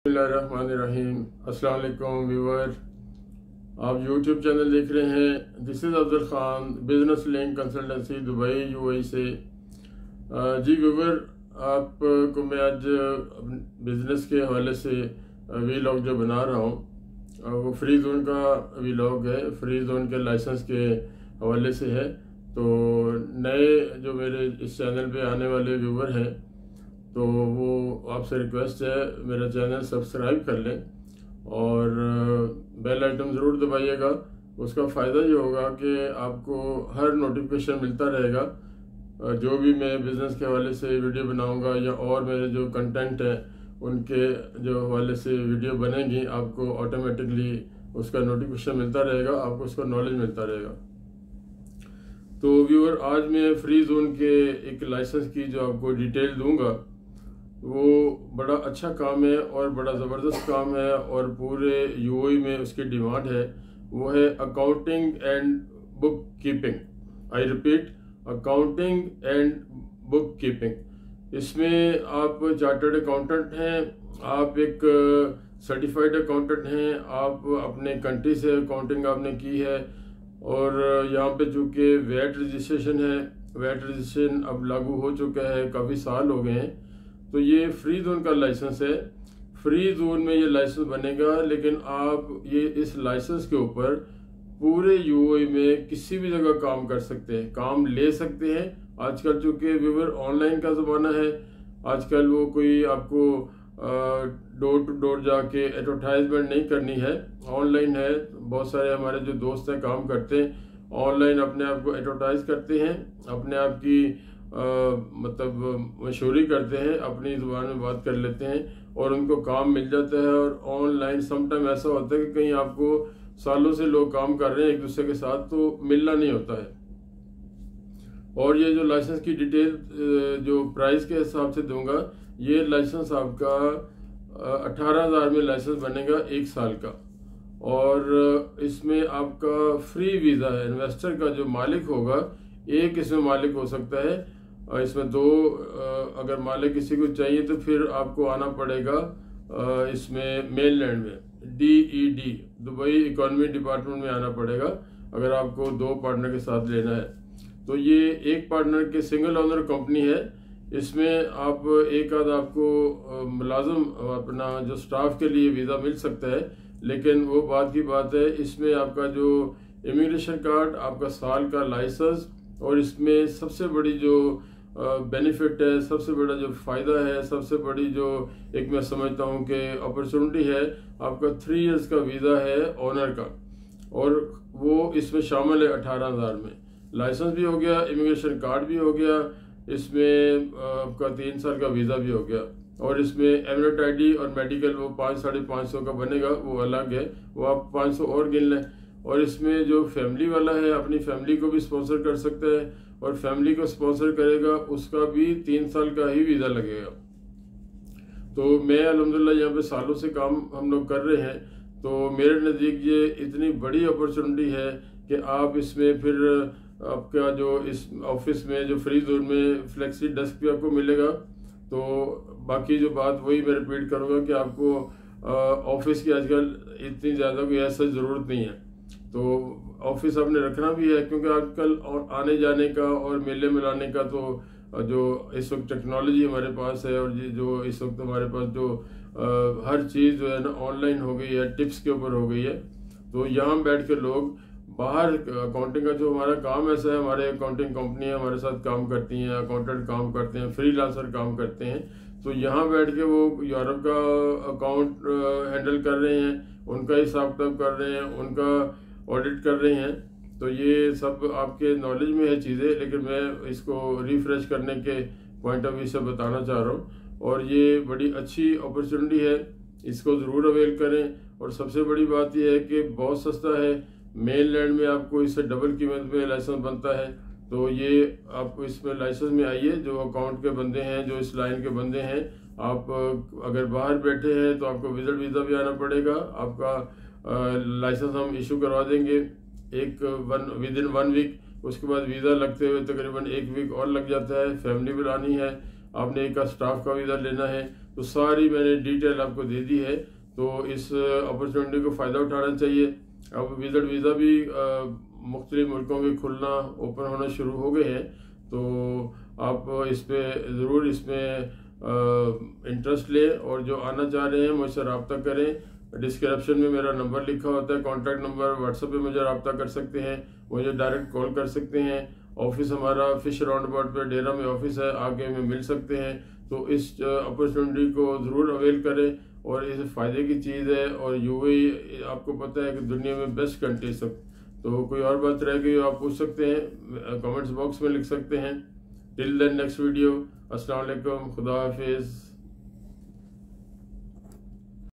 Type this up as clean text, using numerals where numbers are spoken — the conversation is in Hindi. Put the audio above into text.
बिस्मिल्लाहिर्रहमानिर्रहीम। अस्सलाम वालेकुम व्यूअर, आप यूट्यूब चैनल देख रहे हैं। This is Afzal Khan, business link consultancy Dubai UAE से। जी व्यूअर, आपको मैं आज बिज़नेस के हवाले से वीलॉग जो बना रहा हूँ वो फ्री जोन का वीलॉग है। फ्री जोन के लाइसेंस के हवाले से है। तो नए जो मेरे इस चैनल पे आने वाले व्यूअर हैं तो वो आपसे रिक्वेस्ट है मेरा चैनल सब्सक्राइब कर लें और बेल आइटम ज़रूर दबाइएगा। उसका फ़ायदा ये होगा कि आपको हर नोटिफिकेशन मिलता रहेगा। जो भी मैं बिज़नेस के हवाले से वीडियो बनाऊंगा या और मेरे जो कंटेंट है उनके जो हवाले से वीडियो बनेंगी, आपको ऑटोमेटिकली उसका नोटिफिकेशन मिलता रहेगा, आपको उसका नॉलेज मिलता रहेगा। तो व्यूअर, आज मैं फ्री जोन के एक लाइसेंस की जो आपको डिटेल दूंगा, वो बड़ा अच्छा काम है और बड़ा ज़बरदस्त काम है और पूरे यूएई में उसकी डिमांड है। वो है accounting and bookkeeping. I repeat, accounting and bookkeeping. इसमें आप चार्टर्ड अकाउंटेंट हैं, आप एक सर्टिफाइड अकाउंटेंट हैं, आप अपने कंट्री से अकाउंटिंग आपने की है और यहाँ पे चूँकि वैट रजिस्ट्रेशन है, वैट रजिस्ट्रेशन अब लागू हो चुका है, काफ़ी साल हो गए हैं। तो ये फ्री जोन का लाइसेंस है। फ्री जोन में ये लाइसेंस बनेगा, लेकिन आप ये इस लाइसेंस के ऊपर पूरे यूएई में किसी भी जगह काम कर सकते हैं, काम ले सकते हैं। आजकल चूंकि व्यूअर ऑनलाइन का ज़माना है, आजकल वो कोई आपको डोर टू डोर जाके एडवर्टाइजमेंट नहीं करनी है, ऑनलाइन है। बहुत सारे हमारे जो दोस्त हैं काम करते हैं ऑनलाइन, अपने आप को एडवर्टाइज करते हैं, अपने आप की मतलब मशहूरी करते हैं, अपनी ज़ुबान में बात कर लेते हैं और उनको काम मिल जाता है। और ऑनलाइन समटाइम ऐसा होता है कि कहीं आपको सालों से लोग काम कर रहे हैं एक दूसरे के साथ, तो मिलना नहीं होता है। और ये जो लाइसेंस की डिटेल जो प्राइस के हिसाब से दूंगा, ये लाइसेंस आपका 18,000 में लाइसेंस बनेगा 1 साल का। और इसमें आपका फ्री वीज़ा है। इन्वेस्टर का जो मालिक होगा, एक इसमें मालिक हो सकता है, इसमें 2 अगर मालिक किसी को चाहिए तो फिर आपको आना पड़ेगा इसमें मेनलैंड में DED दुबई इकोनॉमी डिपार्टमेंट में आना पड़ेगा अगर आपको 2 पार्टनर के साथ लेना है। तो ये एक पार्टनर के सिंगल ओनर कंपनी है। इसमें आप एक आध आपको मुलाजिम अपना जो स्टाफ के लिए वीज़ा मिल सकता है, लेकिन वो बात की बात है। इसमें आपका जो इमिग्रेशन कार्ड, आपका साल का लाइसेंस, और इसमें सबसे बड़ी जो बेनिफिट है, सबसे बड़ा जो फ़ायदा है, सबसे बड़ी जो एक मैं समझता हूँ कि अपॉर्चुनिटी है, आपका 3 इयर्स का वीज़ा है ओनर का, और वो इसमें शामिल है 18,000 में। लाइसेंस भी हो गया, इमिग्रेशन कार्ड भी हो गया, इसमें आपका 3 साल का वीज़ा भी हो गया, और इसमें एमिरेट ID और मेडिकल वो 500-550 का बनेगा, वो अलग है, वो आप 500 और गिन लें। और इसमें जो फैमिली वाला है, अपनी फैमिली को भी स्पॉन्सर कर सकता है, और फैमिली को स्पॉन्सर करेगा उसका भी 3 साल का ही वीज़ा लगेगा। तो मैं अल्हम्दुलिल्लाह यहाँ पे सालों से काम हम लोग कर रहे हैं, तो मेरे नज़दीक ये इतनी बड़ी अपॉर्चुनिटी है कि आप इसमें फिर आपका जो इस ऑफिस में जो फ्री जोन में फ्लेक्सी डेस्क भी आपको मिलेगा। तो बाकी जो बात वही मैं रिपीट करूँगा कि आपको ऑफिस की आजकल इतनी ज़्यादा कोई ऐसा ज़रूरत नहीं है। तो ऑफिस आपने रखना भी है, क्योंकि आजकल आने जाने का और मेले मिलाने का तो जो इस वक्त टेक्नोलॉजी हमारे पास है, और जो इस वक्त हमारे पास जो हर चीज़ जो है ना ऑनलाइन हो गई है, टिप्स के ऊपर हो गई है। तो यहाँ बैठ के लोग बाहर अकाउंटिंग का जो हमारा काम ऐसा है, हमारे अकाउंटिंग कंपनी हमारे साथ काम करती हैं, अकाउंटेंट काम करते हैं, फ्रीलांसर काम करते हैं, तो यहाँ बैठ के वो यूरोप का अकाउंट हैंडल कर रहे हैं, उनका हिसाब किताब कर रहे हैं, उनका ऑडिट कर रहे हैं। तो ये सब आपके नॉलेज में है चीज़ें, लेकिन मैं इसको रिफ्रेश करने के पॉइंट ऑफ व्यू से बताना चाह रहा हूँ। और ये बड़ी अच्छी अपॉर्चुनिटी है, इसको ज़रूर अवेल करें। और सबसे बड़ी बात यह है कि बहुत सस्ता है, मेनलैंड में आपको इससे डबल कीमत में लाइसेंस बनता है। तो ये आप इसमें लाइसेंस में आइए, जो अकाउंट के बंदे हैं, जो इस लाइन के बंदे हैं। आप अगर बाहर बैठे हैं तो आपको विजिट वीज़ा भी आना पड़ेगा, आपका लाइसेंस हम इशू करवा देंगे विद इन 1 वीक। उसके बाद वीज़ा लगते हुए तकरीबन 1 वीक और लग जाता है। फैमिली बुलानी है, आपने एक स्टाफ का वीज़ा लेना है, तो सारी मैंने डिटेल आपको दे दी है। तो इस अपॉर्चुनिटी को फ़ायदा उठाना चाहिए। अब विजिट वीज़ा भी मुख्तलिफ मुल्कों के खुलना ओपन होना शुरू हो गए हैं, तो आप इस पे ज़रूर इसमें इंटरेस्ट लें और जो आना चाह रहे हैं मुझसे रब्ता करें। डिस्क्रिप्शन में मेरा नंबर लिखा होता है, कॉन्टैक्ट नंबर, व्हाट्सएप पे मुझे रब्ता कर सकते हैं, मुझे डायरेक्ट कॉल कर सकते हैं। ऑफिस हमारा फिश राउंड अबाउट पे डेरा में ऑफिस है, आगे हमें मिल सकते हैं। तो इस अपॉर्चुनिटी को ज़रूर अवेल करें और इस फ़ायदे की चीज़ है। और यूएई आपको पता है कि दुनिया में बेस्ट कंट्री सब। तो कोई और बात रह गई आप पूछ सकते हैं, कमेंट्स बॉक्स में लिख सकते हैं। टिल देन नेक्स्ट वीडियो, अस्सलाम वालेकुम, खुदा हाफिज़।